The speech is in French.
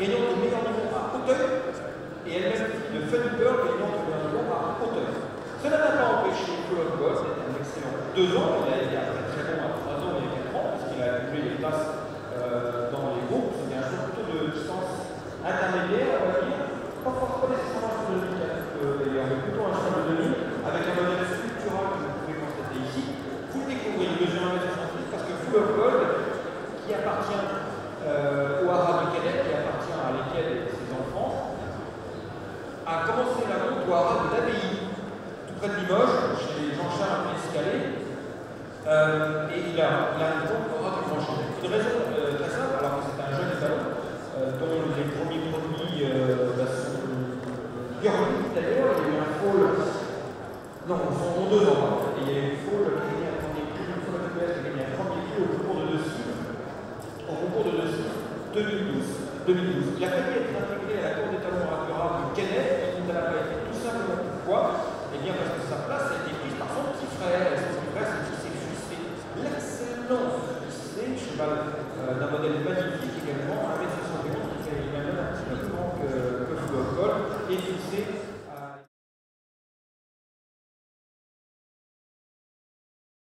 gagnant de meilleur niveau à Hauteuil, et elle-même fille de Funny Girl, gagnant de meilleur niveau à Hauteuil. Cela n'a pas empêché Full of Gold d'être un excellent 2 ans, il a été après très bon à 3 ans et à 4 ans, puisqu'il a accumulé les places dans les groupes. C'était un joueur plutôt de distance intermédiaire, on va dire, pas forcément nécessairement un joueur de demi, d'ailleurs, mais plutôt un joueur de demi, avec un modèle structural que vous pouvez constater ici. Vous le découvrez, il mesure 1m68 parce que Full of Gold, qui appartient au haras de Québec, qui appartient à lesquels et ses enfants, a commencé la route au haras de l'Abbaye, tout près de Limoges, chez Jean-Charles Escalé, et il a une route au haras du Grand-Châtelet. Une raison très simple, alors que c'est un jeune étalon, dont les premiers produits sont Gurley d'ailleurs, il y a eu un fall, non, en 2 ans, et il y a eu une fall qui a gagné un premier prix, une fall qui a gagné un premier prix au concours de 2012. Il a fallu être intégré à la Cour des talons oratorales du Québec, il n'a pas été tout simplement pourquoi? Eh bien parce que sa place a été prise par son petit frère, et son petit frère c'est Tissé Fussé, l'excellent Fussé, cheval d'un modèle magnifique également, 1m71, qui fait même un petit peu plus grand que Full of Gold, et Fussé